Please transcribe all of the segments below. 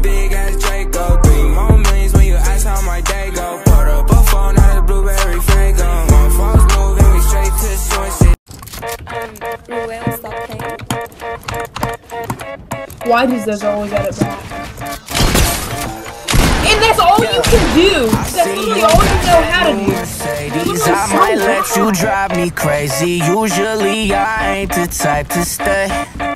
big ass Draco. 3 more millions when you ask how my day go. Put up a phone out of blueberry Fago. One false move and we straight to the source. Ruel, stop playing. Why does this always get it back? And that's all you can do. That's literally all you know how to do. I might let you drive me crazy. Usually I ain't the type to stay.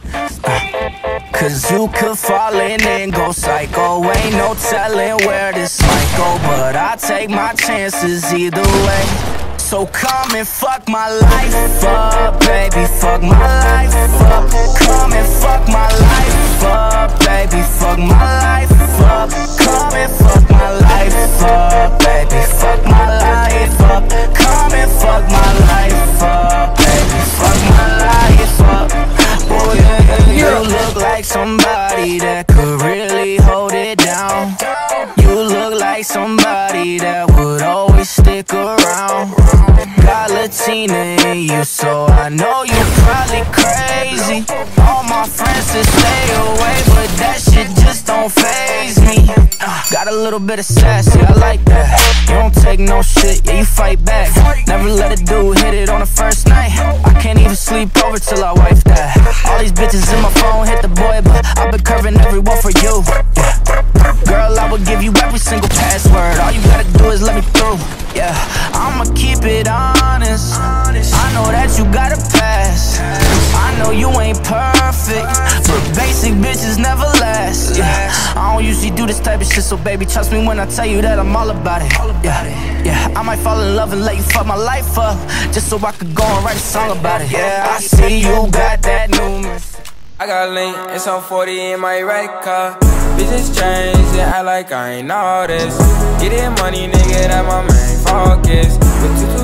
Cause you could fall in and go psycho. Ain't no telling where this might go, but I take my chances either way. So come and fuck my life up, baby, fuck my life up. Come and fuck my life up, baby, fuck my life up. Come and fuck my life up, baby, fuck my life up. Come and fuck my life up, baby, fuck my life up. Oh yeah, you look like somebody that could really hold it down. You look like somebody that would always stick around. Got Latina in you, so I know you're probably crazy. All my friends say stay away, but that shit just don't faze me. Got a little bit of sassy, I like that. You don't take no shit, yeah, you fight back. Never let a dude hit it on the first night. I can't even sleep over till I wife that. All these bitches in my phone hit the boy, but I've been curving everyone for you, yeah. Girl, I will give you every single password. All you gotta do is let me through, yeah. I'ma keep it honest. I know that you got a past. I know you ain't perfect, but basic bitches never last, yeah. I don't usually do this type of shit, so baby, trust me when I tell you that I'm all about it, yeah. Yeah, I might fall in love and let you fuck my life up, just so I could go and write a song about it. Yeah, I see you got that new mess. I got link and some 40 in my right car. Bitches change and act like I ain't all this. Get it money, nigga, that my main focus. With